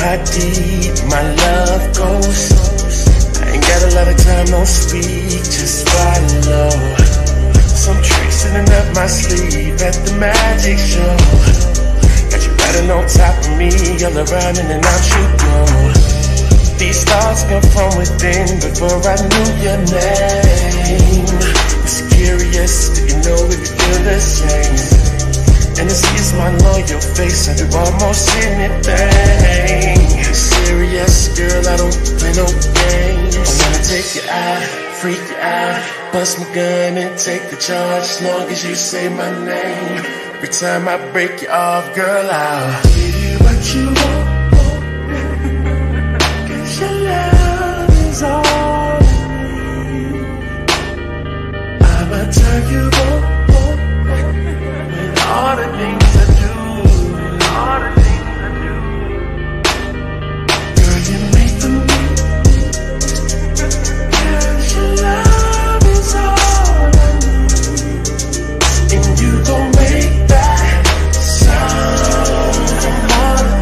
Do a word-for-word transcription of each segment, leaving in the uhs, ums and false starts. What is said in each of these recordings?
how deep my love goes. I ain't got a lot of time, no speak, just follow. Some tricks sitting up my sleeve at the magic show. Got you riding on top of me, all around in and out you go. These thoughts come from within before I knew your name. It's curious, do you know if you feel the same? And to see a smile on your face, I do almost anything. Serious, girl, I don't play no games. I wanna take you out, freak you out, bust my gun and take the charge, as long as you say my name. Every time I break you off, girl, I'll give you what you want. Cause your love is all I need. I'ma turn you on. All the things I do, all the things I do. Girl, you make for me. Cause your love is all I need. And you gon' make that sound from all the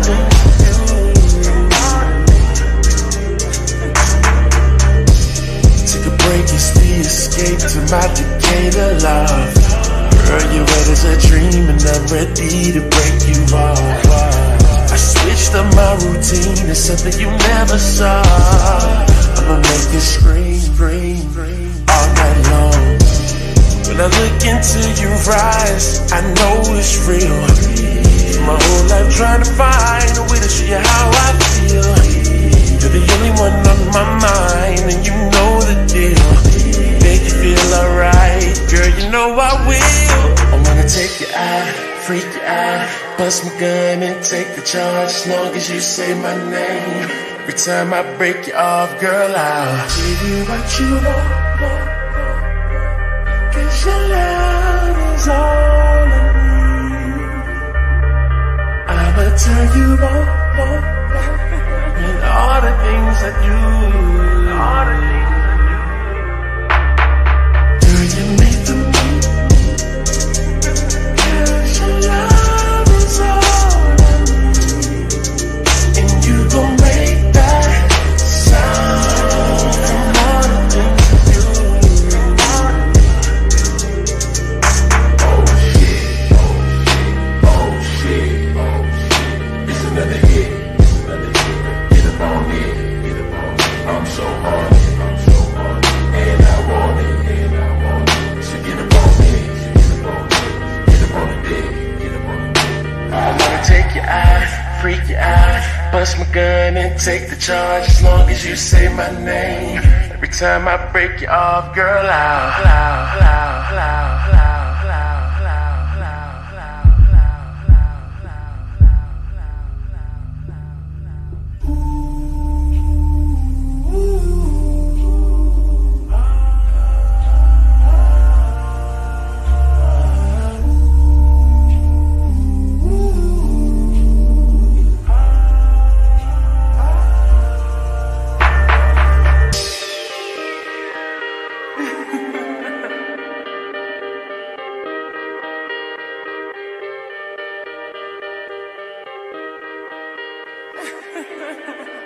things you do. Take a break, it's the escape to my Decatur love. Girl, you're wet as a dream and I'm ready to break you off. I switched up my routine to something you never saw. I'ma make you scream, scream, all night long. When I look into your eyes, I know it's real. My whole life trying to find a way to show you how I feel. You're the only one on my mind and you know the deal. Make you feel alright, girl, you know I will. I wanna take you out, freak you out, bust my gun and take the charge, as long as you say my name. Every time I break you off, girl, I'll give you what you want. Cause your love is all I need. I'ma turn you on. And all the things I do, all the things freak you out, bust my gun and take the charge, as long as you say my name. Every time I break you off, girl, I'll, I'll, I'll, I'll, I'll. Ha ha ha.